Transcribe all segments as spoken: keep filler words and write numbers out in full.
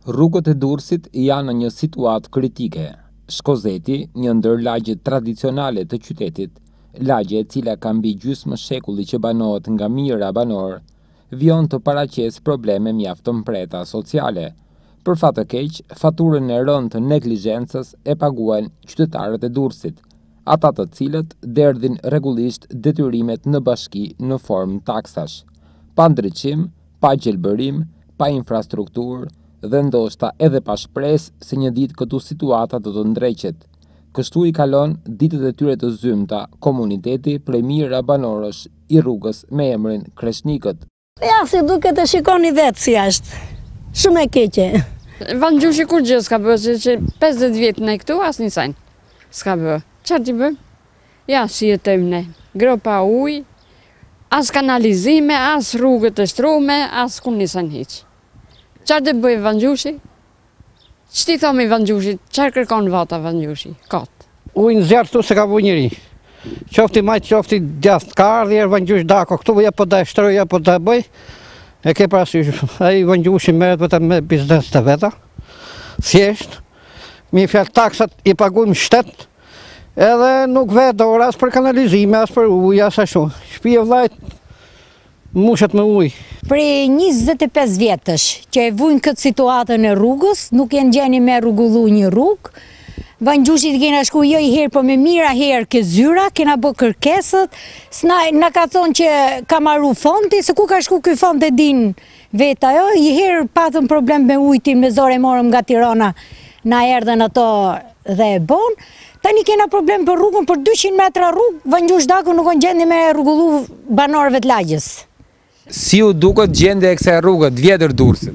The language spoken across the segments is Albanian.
Rrugët e Durrësit janë në një situatë kritike. Shkozeti, një ndër lagjet tradicionale të qytetit, lagje e cila ka mbi gjysmë shekulli që banohet nga mijëra banor, vjon të paraqesë probleme mjaft të mpreta sociale. Për fat të keq, faturën e rënd të neglizhencës e paguajnë qytetarët e Durrësit, ata të cilët derdhin rregullisht detyrimet në bashki në formë taksash, pa ndriçim, pa gjelbërim, pa infrastrukturë dhe ndoshta edhe pa shpresë se një ditë këtu situata do të ndreqet. Kështu i kalon ditët e tyre të zymta komuniteti prej mijëra banorësh i rrugës me emrin Kreshnikët. Ja, si duket e shikoni vetë si është. Shumë e keqe. Vangjushi kur gjë s'ka bërë, që, që pesëdhjetë vjetë ne këtu, as një sajnë s'ka bërë. Çfarë t'i bëjmë? Ja, si jetojmë ne. Gropa ujë, as kanalizime, as rrugët të shtrume, as ku nisën hiç. Çfarë të bëjë Vangjushi? Ç'ti thomi Vangjushit? Çfarë kërkon vata Vangjushi? Kot. Ujë në zjarë këtu se ka vu njëri. Qofti majtë, qofti djathtë, ka ardhë e Vangjush dako, këtu ja po da shtroj, ja po da bëj. E ke parasysh, ai Vangjushi merret vetëm me biznes të veta. Thjesht, mi fjalë taksat i paguajmë shtet, edhe nuk vetë dorë as për kanalizime, as për ujë, as ashtu. Shtëpia vllajt mushet me ujë. Prej njëzet e pesë vjetësh që e vujnë këtë situatën e rrugës, nuk jenë gjeni me rrugullu një rrugë. Vangjushit kena shku jo i herë, po me mira herë ke zyra, kena bë kërkesët, s'na na ka thonë që ka marru fondi, se ku ka shku ky fond e din vetë ajo, i herë patëm problem me ujtin, me zore morëm nga Tirana, na erdhen ato dhe e bon. Tani kena problem për rrugën, për dyqind metra rrugë, Vangjush Daku nuk on gjendi me rrugullu banorëve të lagjës. Si u duket gjendja e kësaj rruge të vjetër Durrësit?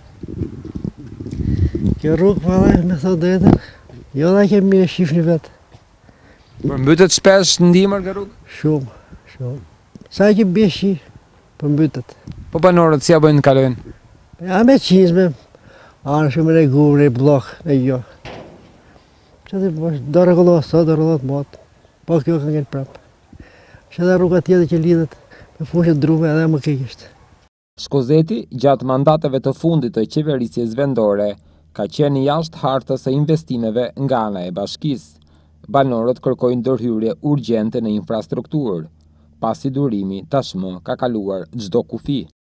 Kjo rrugë valla me thotë drejtën, jo da kemi e shifni vetë. Përmbytet shpesh ndihmër nga rrugë? Shumë, shumë. Sa që beshi, përmbytet. Po banorët si ja bëjnë të kalojnë? Ja me qizme, anë shumë e gurë, e blok, e jo. Që të do rregullohet sot, do rregullohet motë, po kjo ka ngellë prapë. Që dhe rruga tjetër që lidhet me fushët drume edhe më keqështë. Shkozeti, gjatë mandateve të fundit të qeverisjes vendore, ka qenë jashtë hartës së investimeve nga ana e bashkisë. Banorët kërkojnë ndërhyrje urgjente në infrastrukturë, pasi durimi tashmë ka kaluar çdo kufi.